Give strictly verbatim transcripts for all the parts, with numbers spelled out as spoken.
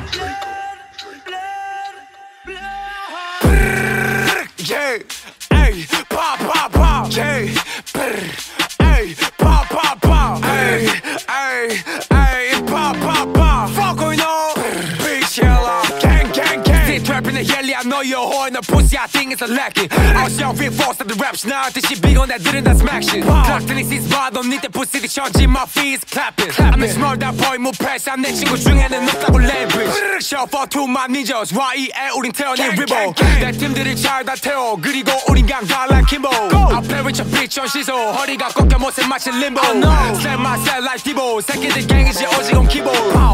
Yeah, ay, pop, pop, pop. Yeah, ay, pop, pop, pop. Ay, ay, ay, pop, pop, pop. Fuck going on, bitch, hella. Gang, gang, gang. Sit trapping the hell, I know you're whore. The pussy, I think it's a lacking. I was young, reinforced at the rap now. This shit big on that, didn't that smack shit. Clock tennis bar, don't need the pussy to charge in my feet, clapping. I'm a small that boy, move press. I'm 내 친구 중에는 없다고 leverage. Shuffle to my ninjas, 와이에 우린 태어난 리보. 내 팀들을 잘 다 태워. 그리고 우린 강달란 김보. I play with your bitch on 시소. 허리가 꺾여 못해 마치 limbo. Set myself like 디보. 새끼들 갱이지 오지금 기보.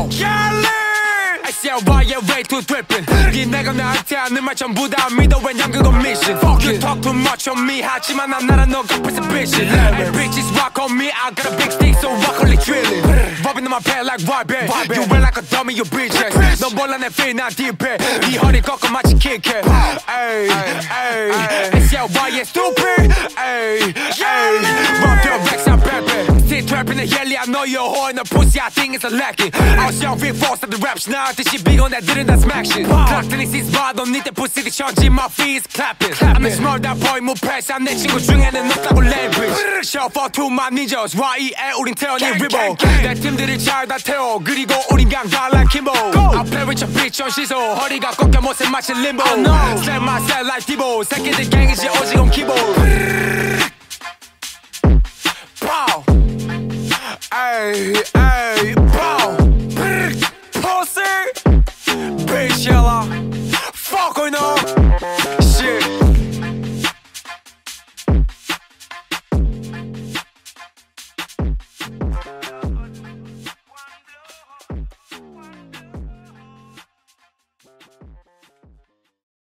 I say why you way too drippin'. 네 내가 나한테 하는 말 전부 다 믿어 왜냐면 그건 mission. You talk too much on me 하지만 난 나랑 너가 precipitation. Hey bitches rock on me I got a big stick so rock only drilling. Rubbing on my pad like Wybe. You wear like a dummy you bitches. 넌 몰라 내 feel 난 딥해. 네 허리 꺾어 마치 킥해. Ay, ay, I say why you stupid. Ay, ay, rub your vex I'm baby. Sit trapping the hell I know you're whore. The pussy I think it's a lacking. I was young reinforced at the raps now. This shit big on that didn't that smack shit. Clock tennis bar don't need the pussy to charge in my feet clapping. I'm a small that boy move press. I'm 내 친구 중에는 없다고 leverage. Shuffle to my ninjas 와이에 우린 태어난 리보. 내 팀들을 잘 다 태워. 그리고 우린 강달란 김보. I play with your bitch on 시소. 허리가 꺾여 못해 마치 limbo. Set myself like 디보. 새끼들 갱이지 오지금 기보. Pow. Ay, ay.